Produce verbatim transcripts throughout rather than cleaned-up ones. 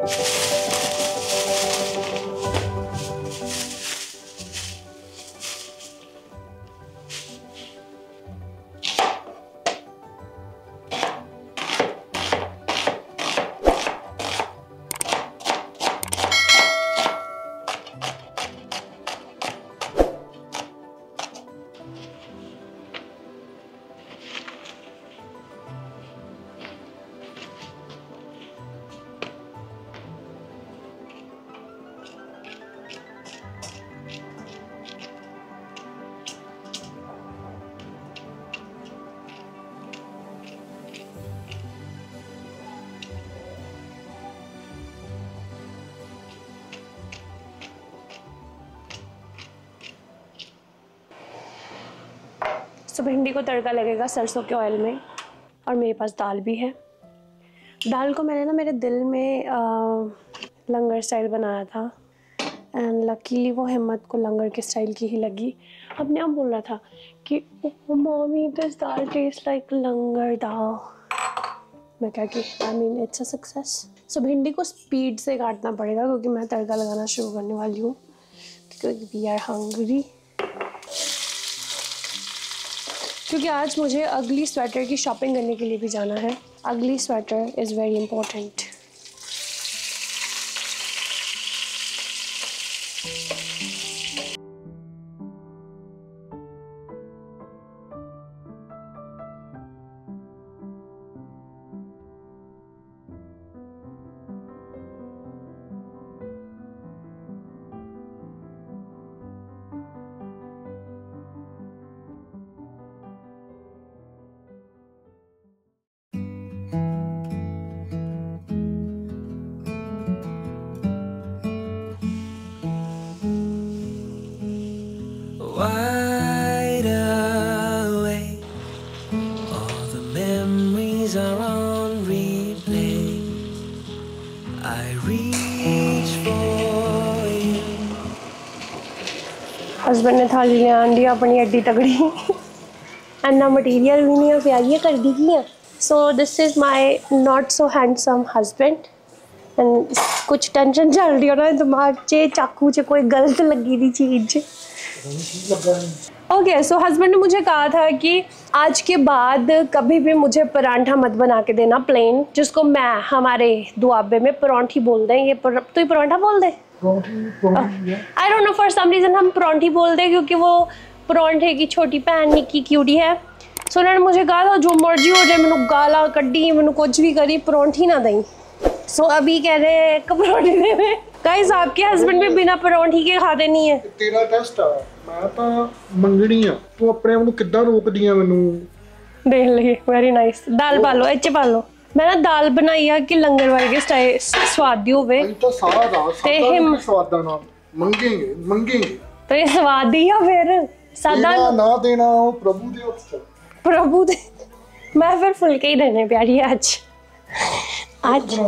तो भिंडी को तड़का लगेगा सरसों के ऑयल में, और मेरे पास दाल भी है। दाल को मैंने ना मेरे दिल में आ, लंगर स्टाइल बनाया था, एंड लकीली वो हिम्मत को लंगर के स्टाइल की ही लगी। अपने आप बोल रहा था कि mommy this dal taste like langar dal. मैं क्या कि I mean it's a success. So भिंडी को स्पीड से काटना पड़ेगा क्योंकि मैं तड़का लगाना शुरू करने वाली हूँ, क्योंकि वी आर हंग्री। क्योंकि आज मुझे अगली स्वेटर की शॉपिंग करने के लिए भी जाना है। अगली sweater is very important. Wide awake, all the memories are on replay. I reach for you. Husband ने थाली ले आंदी अपनी एड्डी तगड़ी एंड मटीरियल भी नहीं प्यारियां कर दी गई। So this is my not so handsome husband, and कुछ टेंशन चल रही है ना दिमाग च, चाकू च कोई गलत लगी दी चीज़। ओके, सो हस्बैंड ने मुझे कहा था कि आज के बाद कभी भी मुझे परांठा मत बना के देना प्लेन, जिसको मैं हमारे दुआबे में परौंठी बोल दें। ये पर, तो ये परांठा बोल दे, I don't know for some reason हम परौंठी बोल दें क्योंकि वो परौंठे की छोटी भैन निक्की क्यूटी है। सो उन्होंने मुझे कहा था जो मर्जी हो जाए, मैंने गाला कड्डी, मैंने कुछ भी करी, परौंठी ना दें। सो so, अभी कह रहे हैं परौंठी दे में। गाइस आपके हस्बैंड भी बिना परौंठी के खाते नहीं है। तेरा टेस्ट आ, मैं तो मंगनी आ, तू अपने आप ਨੂੰ ਕਿੱਦਾਂ ਰੋਕਦੀ ਆ ਮੈਨੂੰ। देख ले, वेरी नाइस। दाल पा लो, ਇੱਥੇ ਪਾ ਲੋ। मैं ना दाल बनाई है कि लंगर वर्गे स्टाइल स्वादी होवे। अभी तो सारा दाल सादा स्वादा ना मंगेंगे मंगेंगे तो ये स्वादी है फिर सादा ना देना वो प्रभु दे उत्सव प्रभु दे। मैं फिर फुलके ही देने प्यारी आज आज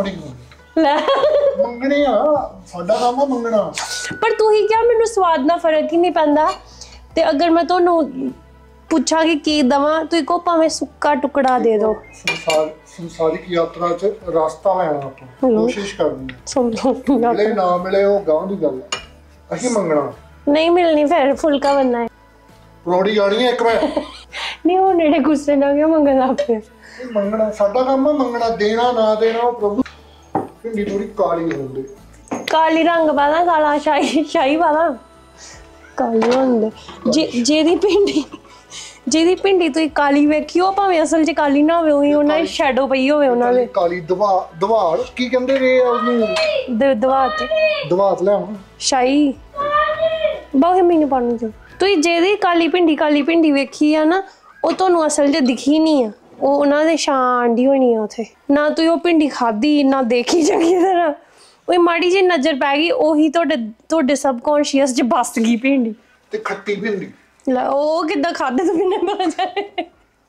मंगने आ साडा काम मंगना। पर तू ही क्या मैनू स्वाद ना फर्क ही नहीं पैंदा। ते अगर मैं तो पूछा कि की दवा तो इको भावें सुक्का टुकड़ा दे दो। संसार संसारिक यात्रा च रास्ता लेना ਆਪਾਂ कोशिश करनी है, मिले ना मिले वो गांव दी गल है। ਅਸੀਂ ਮੰਗਣਾ नहीं मिलनी, फिर फुलका बनना है। ਪਰੌੜੀ ਆਣੀ ਹੈ ਇੱਕ ਮੈਂ नहीं वो नेड़े गुस्से ना क्यों मंगना फिर ਮੰਗਣਾ ਸਾਡਾ ਕੰਮ ਹੈ ਮੰਗਣਾ, ਦੇਣਾ ਨਾ ਦੇਣਾ ਉਹ ਪ੍ਰभु। भिंडी थोड़ी काली होंदी, काली रंग पादा काला शाही शाही पादा काली होंदे जे जेदी भिंडी जेदी भिंडी तू काली वेखी हो भावें असल च काली ना होवे ओही उन्हां दी शैडो पई होवे उन्हां दे काली दवा दवाड़ की कहंदे रे ਉਹਨੂੰ दवात दवात ले आवां शाही बहुत मैनू पानी जो तू जेदी काली भिंडी काली भिंडी वेखी है ना ਉਹ ਤੁਹਾਨੂੰ ਅਸਲ 'ਚ ਦਿਖੀ ਨਹੀਂ ਆ, ਉਹ ਉਹਨਾਂ ਦੇ ਸ਼ਾਨ ਦੀ ਹੋਣੀ ਆ ਉੱਥੇ। ਨਾ ਤੂੰ ਉਹ ਭਿੰਡੀ ਖਾਧੀ ਨਾ ਦੇਖੀ ਚੰਗੀ ਤਰ੍ਹਾਂ, ਉਹ ਮਾੜੀ ਜਿਹੀ ਨਜ਼ਰ ਪੈ ਗਈ ਉਹੀ ਤੁਹਾਡੇ ਤੁਹਾਡੇ ਸਬਕੌਂਸ਼ੀਅਸ 'ਚ ਬਸ ਗਈ ਭਿੰਡੀ ਤੇ ਖੱਟੀ ਭਿੰਡੀ। ਲੈ ਉਹ ਕਿੱਦਾਂ ਖਾਧੇ ਤੂੰ ਮੈਨੂੰ ਪਤਾ ਚੱਲੇ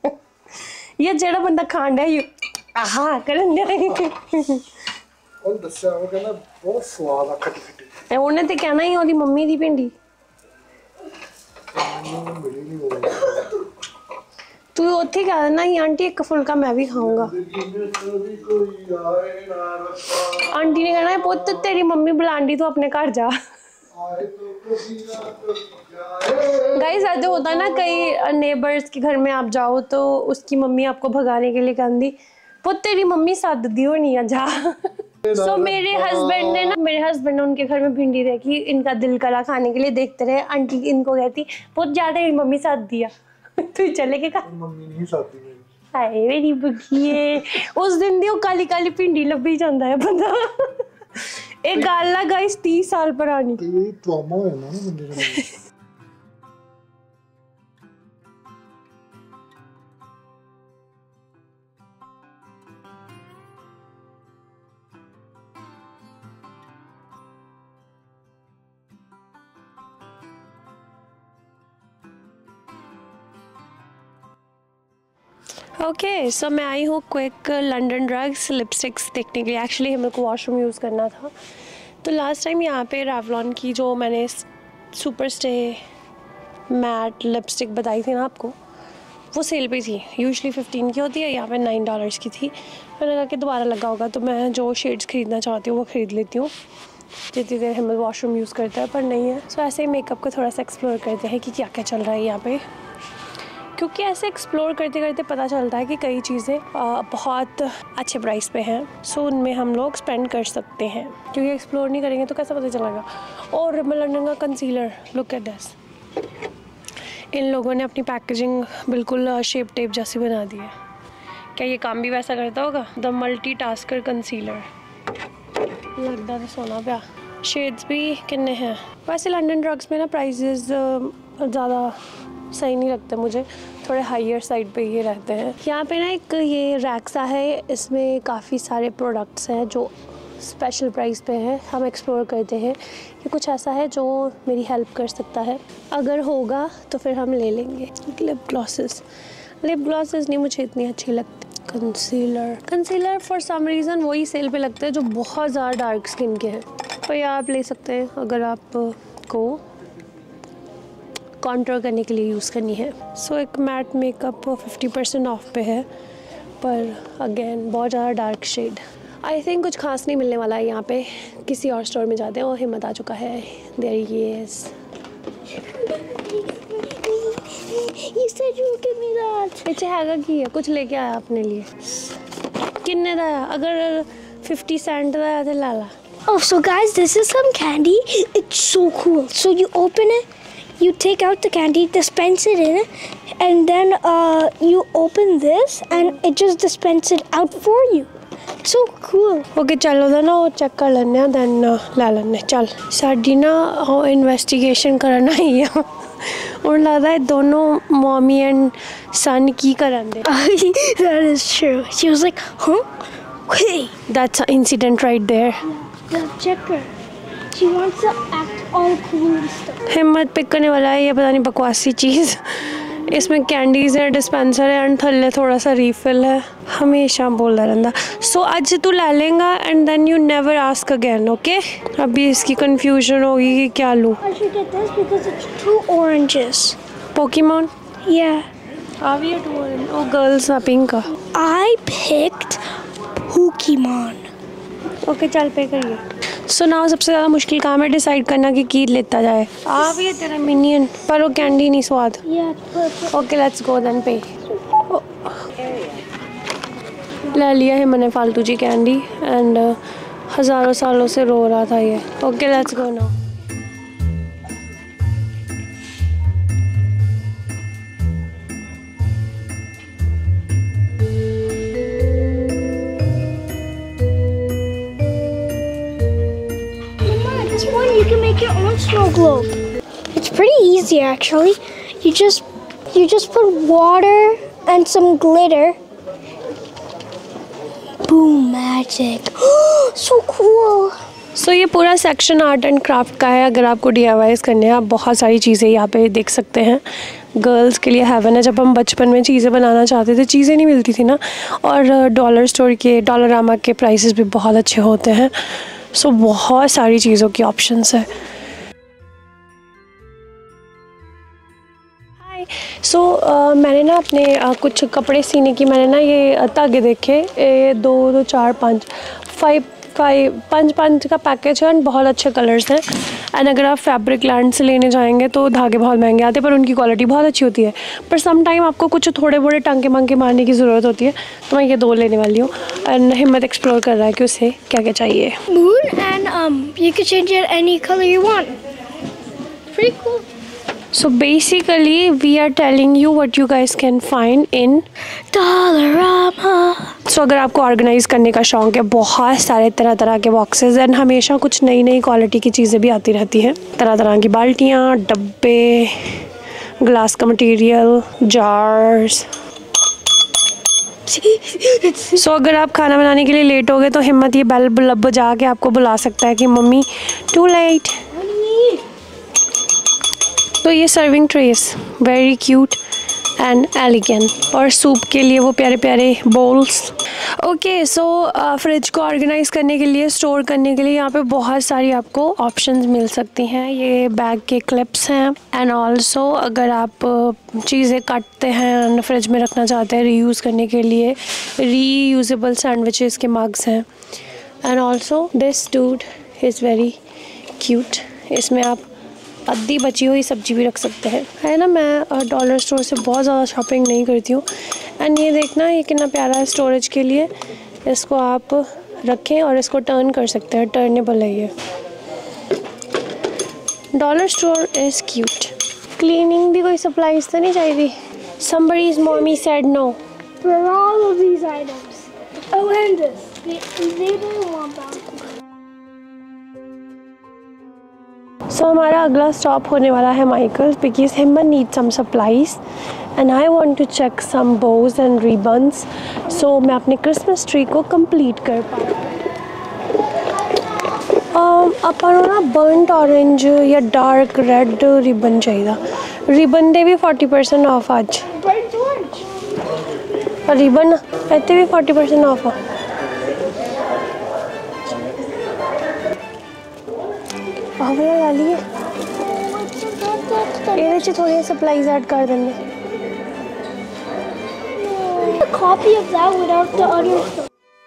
ਇਹ ਜਿਹੜਾ ਬੰਦਾ ਖਾਣ ਡਿਆ ਆਹਾ ਕਰਨ ਡਿਆ ਉਹ ਦੱਸਿਆ ਉਹ ਕਹਿੰਦਾ ਬਹੁਤ ਸਵਾਦ ਆ ਖੱਟੀ ਖੱਟੀ। ਉਹਨੇ ਤੇ ਕਹਿਣਾ ਹੀ ਉਹਦੀ ਮੰਮੀ ਦੀ ਭਿੰਡੀ। तू उत्थे क्या ना ही आंटी एक फुलका मैं भी खाऊंगा। आंटी ने कहना है पुत्त तेरी मम्मी बुलांदी तो अपने घर जा। गाइस ऐसे होता है ना, कई नेबर्स के घर में आप जाओ तो उसकी मम्मी आपको भगाने के लिए कहती पुत्त तेरी मम्मी सद दी होनी है जा। सो so, मेरे हस्बैंड ने ना मेरे हस्बैंड ने उनके घर में भिंडी देखी, इनका दिल करा खाने के लिए, देखते रहे। आंटी इनको कहती पुत्त जा तेरी मम्मी सद दिया। तू चले के खा। मम्मी नहीं साथी मेरी। हाय मेरी बुखिए उस दिन दी वो काली काली भिंडी लभी जाता है बंदा। एक गल है गाइस तीस साल पुरानी। ये ट्रॉमा हो जाना ना बंदे का। ओके okay, सो so मैं आई हूँ क्विक लंदन ड्रग्स लिपस्टिक्स देखने के लिए। एक्चुअली मेरे को वॉशरूम यूज़ करना था, तो लास्ट टाइम यहाँ पे रेवलॉन की जो मैंने सुपर स्टे मैट लिपस्टिक बताई थी ना आपको, वो सेल पे थी। यूजुअली फिफ्टीन की होती है, यहाँ पे नाइन डॉलर्स की थी। मैंने कहा कि दोबारा लगा होगा तो मैं जो शेड्स ख़रीदना चाहती हूँ वो ख़रीद लेती हूँ जितनी देर हमें वॉशरूम यूज़ करता है, पर नहीं है। सो so, ऐसे ही मेकअप को थोड़ा सा एक्सप्लोर करते हैं कि क्या क्या चल रहा है यहाँ पे, क्योंकि ऐसे एक्सप्लोर करते करते पता चलता है कि कई चीज़ें बहुत अच्छे प्राइस पे हैं। सो उनमें हम लोग स्पेंड कर सकते हैं, क्योंकि एक्सप्लोर नहीं करेंगे तो कैसे पता चलेगा। और रिमल लंदन का कंसीलर, लुक एट दिस। इन लोगों ने अपनी पैकेजिंग बिल्कुल शेप टेप जैसी बना दी है। क्या ये काम भी वैसा करता होगा? The multitasker concealer. लगता तो सोना पिया। शेड्स भी कितने हैं। वैसे लंदन ड्रग्स में ना प्राइजेस ज़्यादा सही नहीं लगता मुझे, थोड़े हायर साइड पे ये रहते हैं। यहाँ पे ना एक ये रैक्सा है, इसमें काफ़ी सारे प्रोडक्ट्स हैं जो स्पेशल प्राइस पे हैं। हम एक्सप्लोर करते हैं कि कुछ ऐसा है जो मेरी हेल्प कर सकता है। अगर होगा तो फिर हम ले लेंगे। लिप ग्लॉसेस लिप ग्लॉसेस नहीं मुझे इतनी अच्छी लगती। Concealer concealer for some reason वही सेल पे लगते हैं जो बहुत ज़्यादा डार्क स्किन के हैं, तो ये आप ले सकते हैं अगर आपको कॉन्ट्रोल करने के लिए यूज़ करनी है। सो so, एक matte makeup fifty percent off पे है, पर अगेन बहुत ज़्यादा डार्क शेड। आई थिंक कुछ खास नहीं मिलने वाला है यहाँ पे, किसी और स्टोर में जाते हैं। और हिम्मत आ चुका है। There he is. पीछे हैगा की है, कुछ लेके आया अपने लिए। किन्ने दा है? अगर फिफ्टी सेंट दा है तो ला ला। Oh, so guys, this is some candy. It's so cool. So you open it. You take out the candy, dispense it in, and then uh, you open this, and it just dispenses it out for you. So cool. Okay, चलो तो ना वो check कर लेने हैं, then ला लेने। चल साड़ी ना वो इन्वेस्टिगेशन करना ही है। और लगता है दोनों मॉमी एंड सन की करन दे। That is true. She was like, huh? Hey. That's an incident right there. Yeah, check her. She wants to act all cool and stuff. Himmat pick करने वाला है ये पता नहीं बकवासी चीज़। इसमें कैंडीज़ है, डिस्पेंसर है, एंड थल्ले थोड़ा सा रीफिल है। हमेशा बोलता रहता। सो आज तू ले लेगा and then you never ask again, okay? अभी इसकी कंफ्यूजन होगी कि क्या लूँ। I should get this because it's two oranges. Pokemon? Yeah. Are we at one? Oh, girls are pink. I picked Pokemon. Okay चल पे करिए। So now सबसे ज़्यादा मुश्किल काम है डिसाइड करना कि की लेता जाए। आ भी है तेरा मिनियन, पर वो कैंडी नहीं स्वाद। Yeah, perfect. Okay let's go then pay. ले लिया है मैंने फालतू जी कैंडी, एंड हज़ारों सालों से रो रहा था ये। Okay let's go now. You can make your own snow globe. It's pretty easy actually. You just you just put water and some glitter. Boom, magic. So cool. So so, ये पूरा section art and craft का है। अगर आपको D I wise करने हैं, आप बहुत सारी चीज़ें यहाँ पे देख सकते हैं। गर्ल्स के लिए हेवन है। जब हम बचपन में चीज़ें बनाना चाहते थे, चीज़ें नहीं मिलती थी ना, और डॉलर स्टोर के, डॉलरामा के प्राइसेस भी बहुत अच्छे होते हैं। सो so, बहुत सारी चीज़ों की ऑप्शंस है। सो so, uh, मैंने ना अपने uh, कुछ कपड़े सीने की मैंने ना ये धागे देखे, ये दो दो चार पाँच फाइव फाइव पाँच पाँच का पैकेज है एंड बहुत अच्छे कलर्स हैं। एंड अगर आप फैब्रिक लैंड से लेने जाएंगे तो धागे बहुत महंगे आते हैं पर उनकी क्वालिटी बहुत अच्छी होती है। पर सम टाइम आपको कुछ थोड़े बड़े टांके मांगे मारने की ज़रूरत होती है, तो मैं ये दो लेने वाली हूँ। एंड हिम्मत एक्सप्लोर कर रहा है कि उसे क्या क्या चाहिए। Moon and um, you can change it any color you want. Pretty cool. So basically we are telling you what you guys can find in Dollarama. So अगर आपको ऑर्गेनाइज करने का शौक है, बहुत सारे तरह तरह के बॉक्सेस एंड हमेशा कुछ नई नई क्वालिटी की चीज़ें भी आती रहती हैं। तरह तरह की बाल्टियाँ, डब्बे, ग्लास का मटेरियल, जार्स। सो so, अगर आप खाना बनाने के लिए लेट हो गए तो हिम्मत ये बेल बजा के आपको बुला सकता है कि मम्मी टू लेट। तो ये serving trays very cute and elegant, और सूप के लिए वो प्यारे प्यारे बोल्स। ओके सो फ्रिज को ऑर्गेनाइज करने के लिए, स्टोर करने के लिए यहाँ पे बहुत सारी आपको ऑप्शंस मिल सकती हैं। ये बैग के क्लिप्स हैं एंड ऑल्सो अगर आप चीज़ें काटते हैं एंड फ्रिज में रखना चाहते हैं रीयूज़ करने के लिए, रीयूजेबल सैंडविचेस के मग्स हैं। And also this dude is very cute, इसमें आप आधी बची हुई सब्जी भी रख सकते हैं, है ना। मैं डॉलर स्टोर से बहुत ज़्यादा शॉपिंग नहीं करती हूँ। एंड ये देखना ये कितना प्यारा है स्टोरेज के लिए, इसको आप रखें और इसको टर्न कर सकते हैं, टर्नेबल है ये। Dollar store is cute. Cleaning भी कोई सप्लाईज तो नहीं चाहिए। Somebody's mommy said no. For all of these items. Oh, and this. They, they don't want that. So so, हमारा अगला स्टॉप होने वाला है Michaels, because Himmat need some supplies and I want to check some bows and ribbons, so मैं अपने Christmas tree को complete कर पाऊँ। अपन ना बर्नट ऑरेंज या डार्क रेड रिबन चाहिए। रिबन दे भी फोर्टी परसेंट ऑफ आज, और रिबन इतने भी फोर्टी परसेंट ऑफ आ। आवला ला लिए ये थोड़ी सप्लाईज ऐड कर देंगे। A copy of that without the other stuff.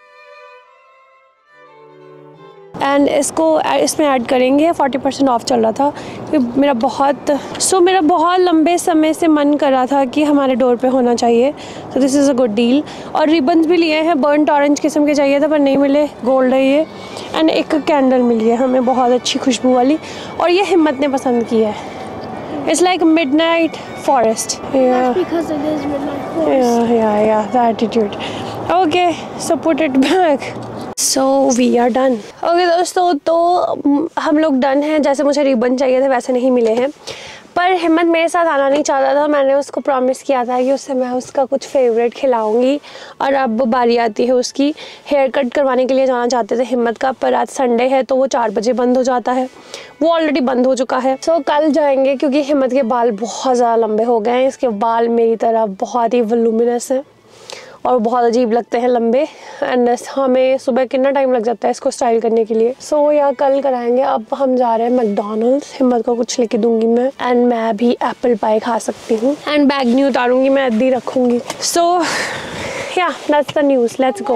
And इसको इसमें ऐड करेंगे। फोर्टी परसेंट ऑफ चल रहा था क्योंकि मेरा बहुत सो so, मेरा बहुत लंबे समय से मन कर रहा था कि हमारे डोर पे होना चाहिए, so this is a good deal. और रिबन्स भी लिए हैं, बर्नट ऑरेंज किस्म के चाहिए था पर नहीं मिले, गोल्ड है ये। एंड एक कैंडल मिली है हमें बहुत अच्छी खुशबू वाली, और ये हिम्मत ने पसंद की है। It's like midnight forest. That's because it is midnight forest. Yeah, yeah, yeah, the attitude. Okay, so put it back. So we are done. Okay दोस्तों, तो हम लोग डन हैं। जैसे मुझे रिबन चाहिए थे वैसे नहीं मिले हैं, पर हिम्मत मेरे साथ आना नहीं चाहता था। मैंने उसको प्रॉमिस किया था कि उससे मैं उसका कुछ फेवरेट खिलाऊंगी, और अब बारी आती है उसकी। हेयर कट करवाने के लिए जाना चाहते थे हिम्मत का, पर आज संडे है तो वो चार बजे बंद हो जाता है, वो ऑलरेडी बंद हो चुका है। सो so, कल जाएंगे क्योंकि हिम्मत के बाल बहुत ज़्यादा लंबे हो गए हैं। इसके बाल मेरी तरह बहुत ही वॉल्यूमिनस हैं और बहुत अजीब लगते हैं लंबे, एंड हमें सुबह कितना टाइम लग जाता है इसको स्टाइल करने के लिए। सो so, या कल कराएंगे। अब हम जा रहे हैं मैकडॉनल्ड्स, हिम्मत को कुछ लेके दूंगी मैं, एंड मैं भी एप्पल पाई खा सकती हूँ। एंड बैग नहीं उतारूंगी, मैं ऐदी रखूंगी। So yeah that's the news, let's go.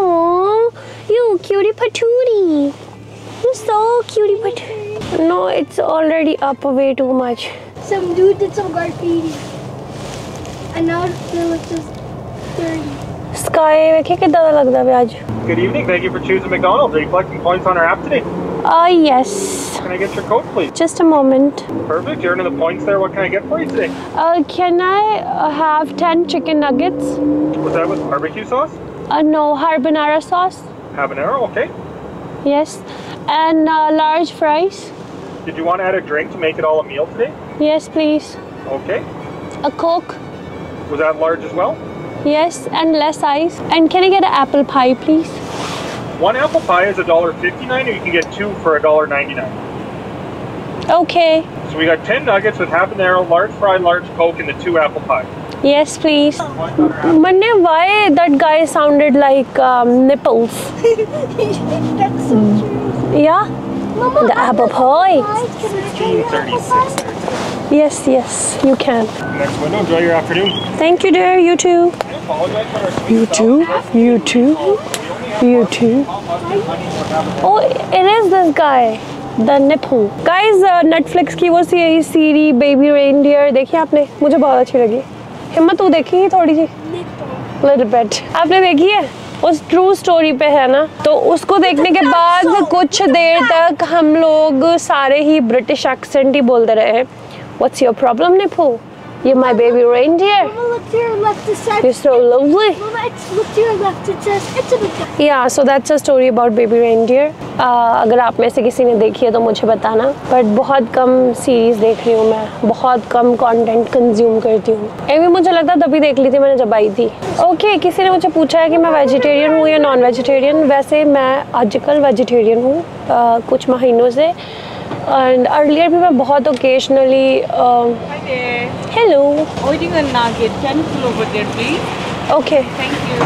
You cutie पटूरी, यू सो क्यूटी पटूरी। No, it's already up way too much. Some dude did some graffiti. And now they're like just dirty. Sky वेखे कितना लगता है आज। Good evening. Thank you for choosing McDonald's. Are you collecting points on our app today? Uh, yes. Can I get your code, please? Just a moment. Perfect. You're earning the points there. What can I get for you today? Uh, can I uh, have ten chicken nuggets? Was that with barbecue sauce? Uh, no, carbonara sauce. Habanero, okay. Yes. And uh, large fries. Did you want to add a drink to make it all a meal today? Yes, please. Okay. A Coke. Was that large as well? Yes, and less ice. And can I get an apple pie, please? One apple pie is a dollar fifty-nine, or you can get two for a dollar ninety-nine. Okay. So we got ten nuggets with habanero, large fry, large Coke, and the two apple pie. Yes, please. Points on our app. Manne, why that guy sounded like um, nipples? That's so true. Yeah? Mama, The apple pie. sixteen thirty-six. Yes, yes, you can. Next window. Enjoy your afternoon. Thank you, dear. You too. I apologize for our speed. You too. You too. You too. Oh, it is this guy, the Nipu. Guys, uh, Netflix की वो सी series baby reindeer देखी आपने? मुझे बहुत अच्छी लगी। हिम्मत तू देखी है थोड़ी सी? Little bit. आपने देखी है? उस ट्रू स्टोरी पे है ना, तो उसको देखने के बाद कुछ देर तक हम लोग सारे ही ब्रिटिश एक्सेंट ही बोलते रहे। What's your problem, Nipu? You're my baby reindeer. Mama, look to your left. It says. You're so lovely. Mama, it's, look to your left. It says it's a big guy. Yeah, so that's a story about baby reindeer. Uh, अगर आप में से किसी ने देखी है तो मुझे बताना। बट बहुत कम सीरीज देख रही हूँ मैं, बहुत कम कंटेंट कंज्यूम करती हूँ। ये भी मुझे लगता तभी देख ली थी मैंने जब आई थी। ओके okay, किसी ने मुझे पूछा है कि मैं वेजिटेरियन हूँ या नॉन वेजिटेरियन। वैसे मैं आजकल वेजिटेरियन हूँ uh, कुछ महीनों से। And earlier भी मैं बहुत occasionally uh, Hi there. hello. Ordering a nugget. Can you pull over there, please? Okay. Thank you.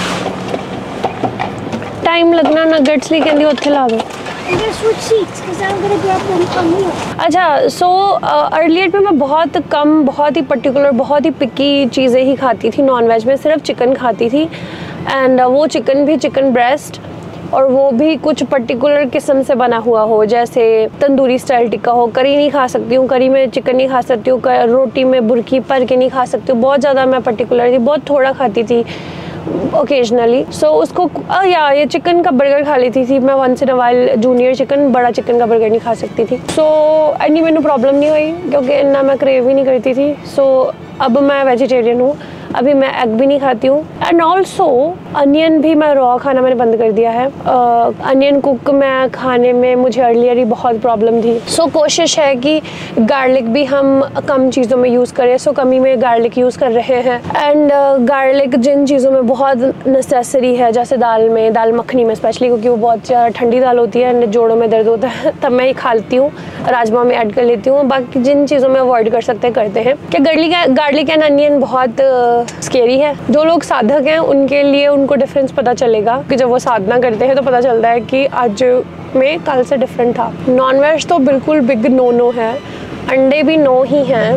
Time लगना nuggets ਲਈ ਕਹਿੰਦੀ ਉੱਥੇ ਲਾ ਦੋ। I'm gonna switch seats because I'm gonna grab them from you. अच्छा, सो अर्लियर पे मैं बहुत कम, बहुत ही पर्टिकुलर, बहुत ही पिकी चीज़ें ही खाती थी। नॉन वेज में सिर्फ चिकन खाती थी। एंड uh, वो चिकन भी चिकन ब्रेस्ट, और वो भी कुछ पर्टिकुलर किस्म से बना हुआ हो, जैसे तंदूरी स्टाइल टिक्का हो। करी नहीं खा सकती हूँ, करी में चिकन नहीं खा सकती हूँ, रोटी में बुरकी भर के नहीं खा सकती हूँ। बहुत ज़्यादा मैं पर्टिकुलर थी, बहुत थोड़ा खाती थी ओकेजनली। सो so, उसको आ, या ये चिकन का बर्गर खा लेती थी मैं once in a while. Junior chicken, बड़ा चिकन का बर्गर नहीं खा सकती थी। सो so, एनी मैंने प्रॉब्लम नहीं हुई क्योंकि इतना मैं क्रेव ही नहीं करती थी। सो so, अब मैं वेजिटेरियन हूँ। अभी मैं एग भी नहीं खाती हूँ। एंड ऑल्सो अनियन भी मैं रॉ खाना मैंने बंद कर दिया है। अनियन uh, कुक मैं खाने में मुझे अर्लियर ही बहुत प्रॉब्लम थी। सो so, कोशिश है कि गार्लिक भी हम कम चीज़ों में यूज़ करें। सो so, कमी में गार्लिक यूज़ कर रहे हैं। एंड गार्लिक uh, जिन चीज़ों में बहुत नेसेसरी है, जैसे दाल में, दाल मखनी में स्पेशली, क्योंकि वो बहुत ज़्यादा ठंडी दाल होती है एंड जोड़ों में दर्द होता है, तब मैं ही खाती हूँ। राजमा में ऐड कर लेती हूँ। बाकी जिन चीज़ों में अवॉइड कर सकते हैं करते हैं। क्या गार्लिक गार्लिक एंड अनियन बहुत स्केरी है। जो लोग साधक हैं उनके लिए उनको डिफरेंस पता चलेगा कि जब वो साधना करते हैं तो पता चलता है कि आज में कल से डिफरेंट था। नॉन वेज तो बिल्कुल बिग नो नो है, अंडे भी नो ही हैं।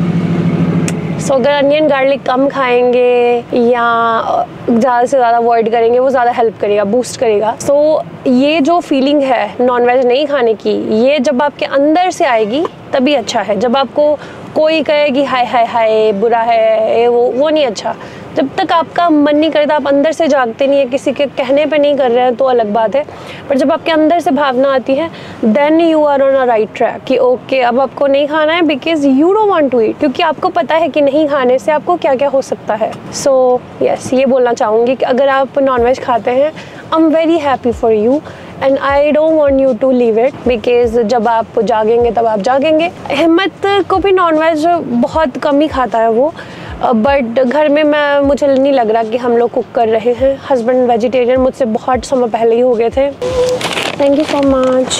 सो so, अगर अनियन गार्लिक कम खाएंगे या ज़्यादा से ज़्यादा अवॉइड करेंगे, वो ज़्यादा हेल्प करेगा, बूस्ट करेगा। सो so, ये जो फीलिंग है नॉन वेज नहीं खाने की, ये जब आपके अंदर से आएगी तभी अच्छा है। जब आपको कोई कहे कि हाय हाय हाय बुरा है, वो वो नहीं अच्छा। जब तक आपका मन नहीं करता, आप अंदर से जागते नहीं है, किसी के कहने पे नहीं कर रहे हैं तो अलग बात है। पर जब आपके अंदर से भावना आती है, then you are on a right track कि ओके अब आपको नहीं खाना है because you don't want to eat, क्योंकि आपको पता है कि नहीं खाने से आपको क्या क्या हो सकता है। सो so, यस yes, ये बोलना चाहूँगी कि अगर आप नॉनवेज खाते हैं, I am very happy for you and I don't want you to leave it, because जब आप जागेंगे तब आप जागेंगे। हिम्मत को भी नॉनवेज बहुत कम ही खाता है वो, बट uh, घर में मैं मुझे नहीं लग रहा कि हम लोग कुक कर रहे हैं। हस्बैंड वेजिटेरियन मुझसे बहुत समय पहले ही हो गए थे। Thank you so much.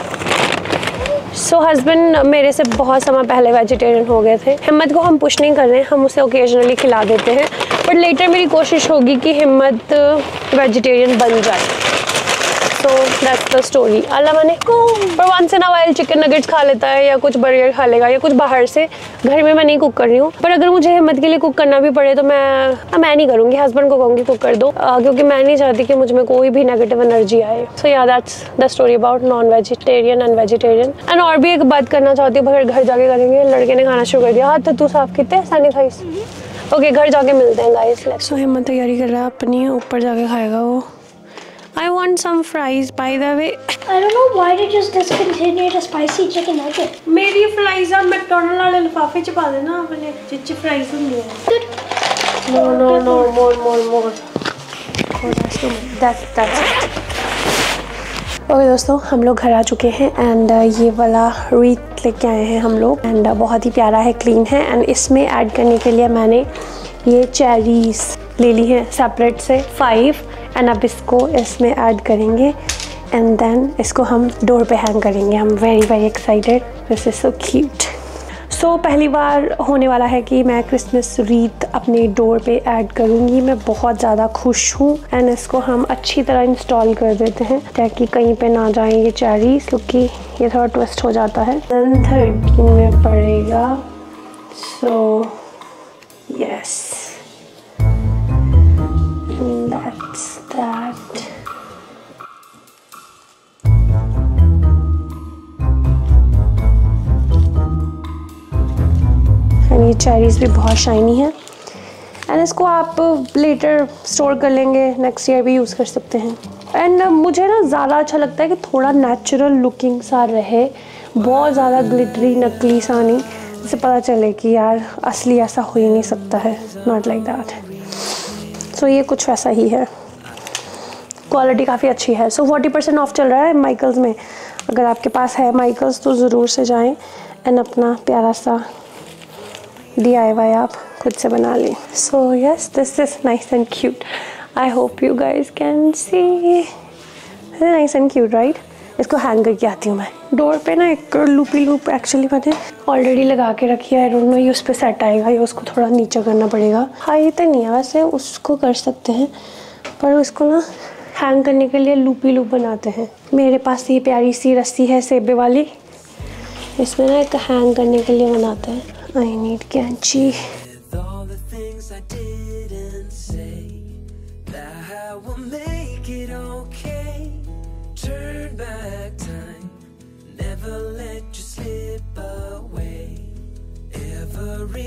So husband मेरे से बहुत समय पहले वेजिटेरियन हो गए थे। हिम्मत को हम पुश नहीं कर रहे हैं, हम उसे ओकेजनली खिला देते हैं, बट लेटर मेरी कोशिश होगी कि हिम्मत वेजिटेरियन बन जाए। So that's the story. अल्लाह माने पर once in a while chicken nuggets खा लेता है या कुछ बर्गर खा लेगा या कुछ बाहर से। घर में मैं नहीं कुक कर रही हूँ, पर अगर मुझे हिम्मत के लिए कुक करना भी पड़े तो मैं मैं नहीं करूँगी, हस्बैंड को कहूँगी कुक कर दो, uh, क्योंकि मैं नहीं चाहती कि मुझ में कोई भी नेगेटिव एनर्जी आए। So yeah that's the story about non vegetarian and vegetarian. And और भी एक बात करना चाहती हूँ, अगर घर जाके करेंगे। लड़के ने खाना शुरू कर दिया। हाथ तू साफ कितने सैनिटाइज। ओके घर जाके मिलते हैं गाइस। सो हिम्मत तैयारी कर रहा है अपनी, ऊपर जाके खाएगा वो। I want some fries, by the way. I don't know why they just discontinued a spicy chicken nugget. मेरी फ्राइज आप मैकडॉनल्ड वाले लिफाफे च पा देना अपने, जिच्चे फ्राइज होंगे। No no no more more more. Oh that's too much. That's that's it. Okay दोस्तों, हम लोग घर आ चुके हैं एंड ये वाला रीथ लेके आए हैं हम लोग एंड बहुत ही प्यारा है, क्लीन है। एंड इसमें ऐड करने के लिए मैंने ये चेरीज ले ली है सेपरेट से फाइव, एंड अब इसको इसमें ऐड करेंगे एंड देन इसको हम डोर पे हैंग करेंगे। हम very very excited, this is so cute. So so, पहली बार होने वाला है कि मैं क्रिसमस रीथ अपने डोर पे ऐड करूँगी। मैं बहुत ज़्यादा खुश हूँ। एंड इसको हम अच्छी तरह इंस्टॉल कर देते हैं ताकि कहीं पे ना जाएं ये चेरीज, क्योंकि ये थोड़ा ट्विस्ट हो जाता है। वन थर्टीन में पड़ेगा। So yes, that's that. ये चेरीज भी बहुत शाइनी है एंड इसको आप लेटर स्टोर कर लेंगे, नेक्स्ट ईयर भी यूज़ कर सकते हैं। एंड मुझे ना ज़्यादा अच्छा लगता है कि थोड़ा नेचुरल लुकिंग सा रहे, बहुत ज़्यादा ग्लिटरी नकली सा नहीं, जिससे पता चले कि यार असली ऐसा हो ही नहीं सकता है, नॉट लाइक दैट। सो ये कुछ वैसा ही है, क्वालिटी काफ़ी अच्छी है। सो फोर्टी परसेंट ऑफ चल रहा है माइकल्स में। अगर आपके पास है माइकल्स तो ज़रूर से जाएँ एंड अपना प्यारा सा डी आई वाई आप खुद से बना लें। So yes, this is nice and cute. I hope you guys can see, nice and cute right. इसको हैंग करके आती हूँ मैं। डोर पे ना एक लूपी लूप एक्चुअली मैंने ऑलरेडी लगा के रखी है। आई डोंट नो ये उस पर सेट आएगा या उसको थोड़ा नीचे करना पड़ेगा। हाँ ये तो नहीं है, वैसे उसको कर सकते हैं, पर उसको ना हैंग करने के लिए लूपी लूप बनाते हैं। मेरे पास ये प्यारी सी रस्सी है सेबे वाली, इसमें ना एक हैंग करने के लिए बनाते हैं। I need कैंची। With all the things I didn't say, that will make it okay. Turn back time, never let you slip away. Every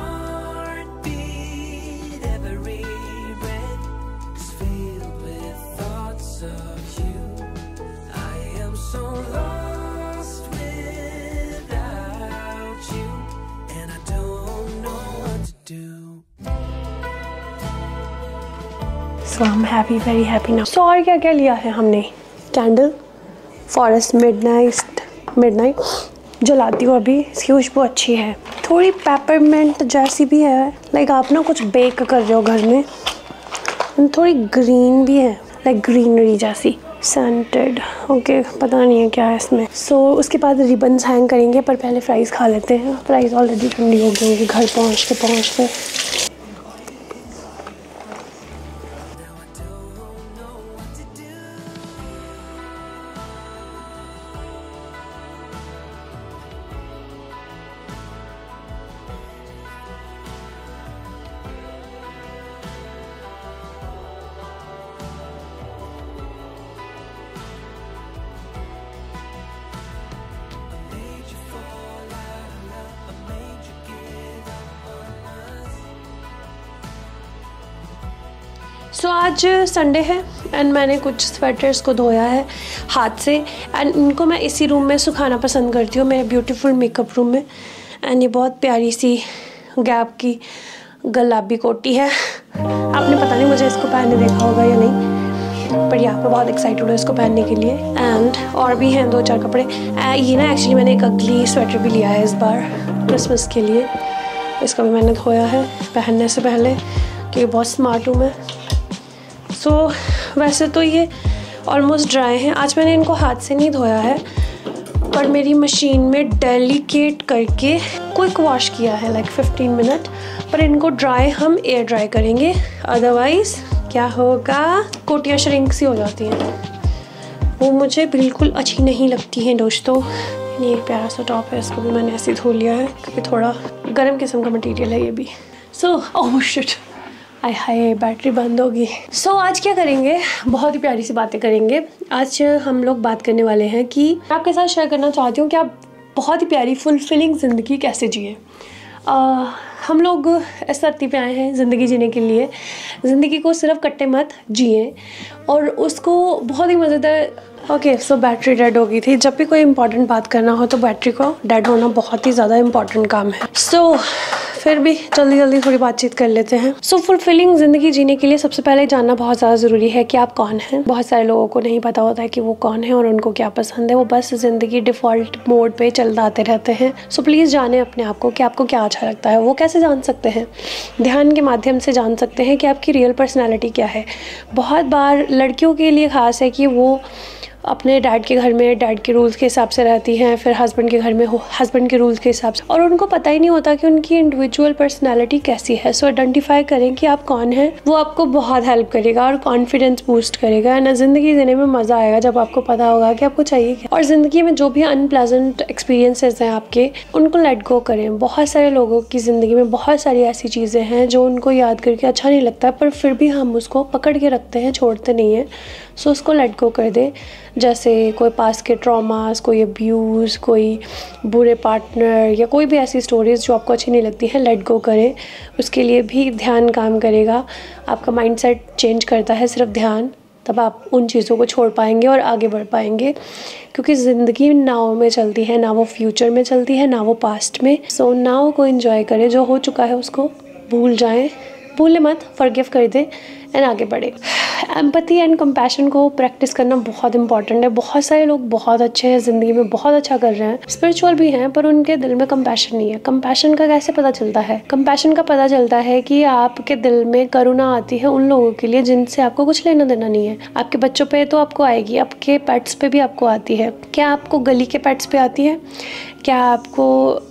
heartbeat, every breath is filled with thoughts of you. I am so lost without you. And I don't know what to do. So I'm happy, very happy now. So और क्या क्या लिया है हमने? Candle, forest midnight midnight जलाती हूँ अभी। इसकी खुशबू अच्छी है, थोड़ी पेपरमिंट जैसी भी है, लाइक आप ना कुछ बेक कर रहे हो घर में। थोड़ी ग्रीन भी है, लाइक ग्रीनरी जैसी, सेंटेड। ओके, पता नहीं है क्या है इसमें। सो so, उसके बाद रिबन्स हैंग करेंगे, पर पहले फ्राइज़ खा लेते हैं। फ्राइज़ ऑलरेडी ठंडी हो गई होंगी घर पहुँचते पहुँचते। सो so, आज संडे है एंड मैंने कुछ स्वेटर्स को धोया है हाथ से एंड इनको मैं इसी रूम में सुखाना पसंद करती हूँ, मेरे ब्यूटीफुल मेकअप रूम में। एंड ये बहुत प्यारी सी गैप की गुलाबी कोटी है। आपने पता नहीं मुझे इसको पहनने देखा होगा या नहीं, पर यहाँ पे बहुत एक्साइटेड हूँ इसको पहनने के लिए। एंड और भी हैं दो चार कपड़े। ये ना एक्चुअली मैंने एक अगली स्वेटर भी लिया है इस बार क्रिसमस के लिए। इसको भी मैंने धोया है पहनने से पहले, क्योंकि बहुत स्मार्ट हूँ मैं। सो so, वैसे तो ये ऑलमोस्ट ड्राई हैं। आज मैंने इनको हाथ से नहीं धोया है, पर मेरी मशीन में डेलिकेट करके क्विक वॉश किया है, लाइक फिफ्टीन मिनट। पर इनको ड्राई हम एयर ड्राई करेंगे, अदरवाइज़ क्या होगा, कोटियाँ श्रिंक सी हो जाती हैं, वो मुझे बिल्कुल अच्छी नहीं लगती हैं दोस्तों। ये एक प्यारा सा टॉप है, इसको भी मैंने ऐसे धो लिया है क्योंकि थोड़ा गर्म किस्म का मटेरियल है ये भी। सो ओह शिट, आय हाय बैटरी बंद होगी। सो so, आज क्या करेंगे, बहुत ही प्यारी सी बातें करेंगे। आज हम लोग बात करने वाले हैं कि आपके साथ शेयर करना चाहती हूँ कि आप बहुत ही प्यारी फुलफिलिंग ज़िंदगी कैसे जिए। हम लोग इस धरती पे आए हैं ज़िंदगी जीने के लिए। ज़िंदगी को सिर्फ कट्टे मत जिए और उसको बहुत ही मज़ेदार। ओके सो बैटरी डेड हो गई थी। जब भी कोई इंपॉर्टेंट बात करना हो तो बैटरी को डेड होना बहुत ही ज़्यादा इंपॉर्टेंट काम है। सो so, फिर भी जल्दी जल्दी थोड़ी बातचीत कर लेते हैं। सो फुलफिलिंग ज़िंदगी जीने के लिए सबसे पहले जानना बहुत ज़्यादा ज़रूरी है कि आप कौन हैं। बहुत सारे लोगों को नहीं पता होता है कि वो कौन है और उनको क्या पसंद है, वो बस ज़िंदगी डिफ़ॉल्ट मोड पे चलते रहते हैं। सो प्लीज़ जानें अपने आप को कि आपको क्या अच्छा लगता है। वो कैसे जान सकते हैं? ध्यान के माध्यम से जान सकते हैं कि आपकी रियल पर्सनैलिटी क्या है। बहुत बार लड़कियों के लिए ख़ास है कि वो अपने डैड के घर में डैड के रूल्स के हिसाब से रहती हैं, फिर हस्बैंड के घर में हस्बैंड के रूल्स के हिसाब से, और उनको पता ही नहीं होता कि उनकी इंडिविजुअल पर्सनैलिटी कैसी है। सो आइडेंटिफाई करें कि आप कौन हैं, वो आपको बहुत हेल्प करेगा और कॉन्फिडेंस बूस्ट करेगा ना। ज़िंदगी जीने में मज़ा आएगा जब आपको पता होगा कि आपको चाहिए क्या। और ज़िंदगी में जो भी अनप्लेजेंट एक्सपीरियंसेस हैं आपके, उनको लेट गो करें। बहुत सारे लोगों की ज़िंदगी में बहुत सारी ऐसी चीज़ें हैं जो उनको याद करके अच्छा नहीं लगता, पर फिर भी हम उसको पकड़ के रखते हैं, छोड़ते नहीं हैं। सो उसको लेट गो कर दें। जैसे कोई पास के ट्रॉमास, कोई अब्यूज़, कोई बुरे पार्टनर या कोई भी ऐसी स्टोरीज़ जो आपको अच्छी नहीं लगती हैं, लेट गो करें। उसके लिए भी ध्यान काम करेगा। आपका माइंडसेट चेंज करता है सिर्फ ध्यान, तब आप उन चीज़ों को छोड़ पाएंगे और आगे बढ़ पाएंगे। क्योंकि ज़िंदगी नाव में चलती है, ना वो फ्यूचर में चलती है, ना वो पास्ट में। सो नाव को एंजॉय करें, जो हो चुका है उसको भूल जाएं, भूलें मत, फॉरगिव कर दें एंड आगे बढ़े। एम्पैथी एंड कंपैशन को प्रैक्टिस करना बहुत इंपॉर्टेंट है। बहुत सारे लोग बहुत अच्छे हैं, ज़िंदगी में बहुत अच्छा कर रहे हैं, स्पिरिचुअल भी हैं, पर उनके दिल में कंपैशन नहीं है। कंपैशन का कैसे पता चलता है? कंपैशन का पता चलता है कि आपके दिल में करुणा आती है उन लोगों के लिए जिनसे आपको कुछ लेना देना नहीं है। आपके बच्चों पे तो आपको आएगी, आपके पेट्स पे भी आपको आती है। क्या आपको गली के पेट्स पे आती है? क्या आपको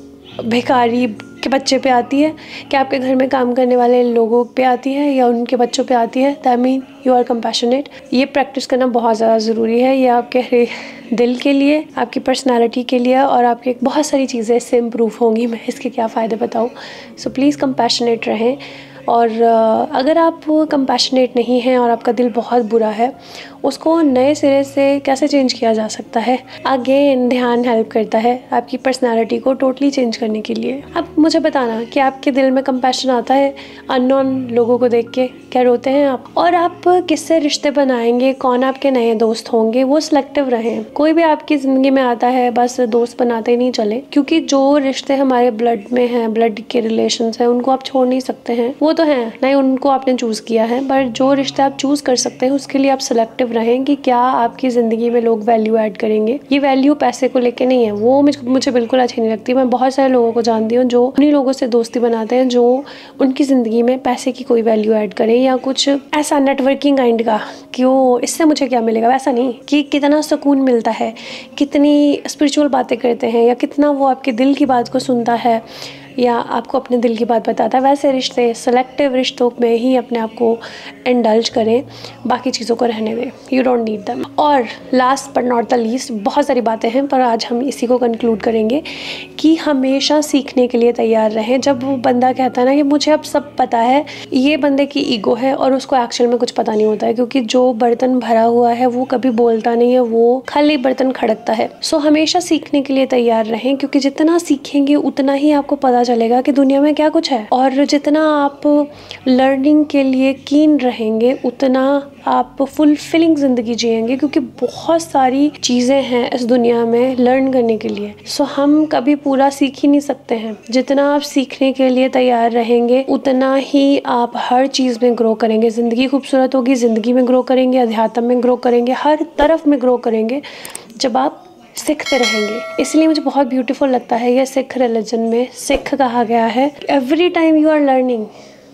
भिखारी के बच्चे पे आती है? क्या आपके घर में काम करने वाले लोगों पे आती है या उनके बच्चों पे आती है? That mean you are compassionate. ये प्रैक्टिस करना बहुत ज़्यादा ज़रूरी है। ये आपके दिल के लिए, आपकी पर्सनालिटी के लिए और आपकी बहुत सारी चीज़ें इससे इम्प्रूव होंगी। मैं इसके क्या फ़ायदे बताऊँ। सो प्लीज़ कंपैशनेट रहें। और अगर आप कंपैशनेट नहीं हैं और आपका दिल बहुत बुरा है, उसको नए सिरे से कैसे चेंज किया जा सकता है? अगेन ध्यान हेल्प करता है आपकी पर्सनालिटी को टोटली चेंज करने के लिए। अब मुझे बताना कि आपके दिल में कंपैशन आता है अननोन लोगों को देख के? क्या रोते हैं आप? और आप किससे रिश्ते बनाएंगे, कौन आपके नए दोस्त होंगे, वो सिलेक्टिव रहें। कोई भी आपकी ज़िंदगी में आता है बस दोस्त बनाते ही नहीं चले, क्योंकि जो रिश्ते हमारे ब्लड में हैं, ब्लड के रिलेशंस हैं, उनको आप छोड़ नहीं सकते हैं। वो तो हैं नहीं, उनको आपने चूज़ किया है, पर जो रिश्ते आप चूज़ कर सकते हैं उसके लिए आप सिलेक्टिव रहें कि क्या आपकी ज़िंदगी में लोग वैल्यू ऐड करेंगे। ये वैल्यू पैसे को लेके नहीं है, वो मुझे बिल्कुल अच्छी नहीं लगती। मैं बहुत सारे लोगों को जानती हूँ जो उन्हीं लोगों से दोस्ती बनाते हैं जो उनकी ज़िंदगी में पैसे की कोई वैल्यू ऐड करें या कुछ ऐसा नेटवर्किंग काइंड का कि वो इससे मुझे क्या मिलेगा, वैसा नहीं कि कितना सुकून मिलता है, कितनी स्पिरिचुअल बातें करते हैं या कितना वो आपके दिल की बात को सुनता है या आपको अपने दिल की बात बताता है। वैसे रिश्ते, सेलेक्टिव रिश्तों में ही अपने आप को इंडल्ज करें, बाकी चीज़ों को रहने दें। You don't need them. और last but not the least, बहुत सारी बातें हैं पर आज हम इसी को कंक्लूड करेंगे कि हमेशा सीखने के लिए तैयार रहें। जब वो बंदा कहता है ना कि मुझे अब सब पता है, ये बंदे की ईगो है और उसको एक्चुअल में कुछ पता नहीं होता है, क्योंकि जो बर्तन भरा हुआ है वो कभी बोलता नहीं है, वो खाली बर्तन खड़कता है। सो हमेशा सीखने के लिए तैयार रहें, क्योंकि जितना सीखेंगे उतना ही आपको पता चलेगा कि दुनिया में क्या कुछ है। और जितना आप लर्निंग के लिए कीन रहेंगे उतना आप फुलफिलिंग ज़िंदगी जिएंगे, क्योंकि बहुत सारी चीज़ें हैं इस दुनिया में लर्न करने के लिए। सो हम कभी पूरा सीख ही नहीं सकते हैं। जितना आप सीखने के लिए तैयार रहेंगे उतना ही आप हर चीज़ में ग्रो करेंगे। ज़िंदगी खूबसूरत होगी, ज़िंदगी में ग्रो करेंगे, अध्यात्म में ग्रो करेंगे, हर तरफ में ग्रो करेंगे जब आप सीखते रहेंगे। इसलिए मुझे बहुत ब्यूटीफुल लगता है ये सिख रिलीजन में सिख कहा गया है, every time you are learning.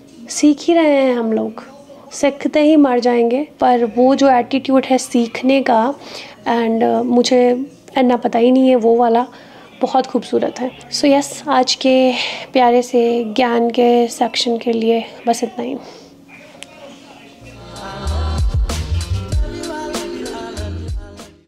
सीख ही रहे हैं हम लोग, सीखते ही मर जाएंगे। पर वो जो एटीट्यूड है सीखने का, एंड uh, मुझे इतना पता ही नहीं है, वो वाला बहुत खूबसूरत है। सो so यस yes, आज के प्यारे से ज्ञान के सेक्शन के लिए बस इतना ही।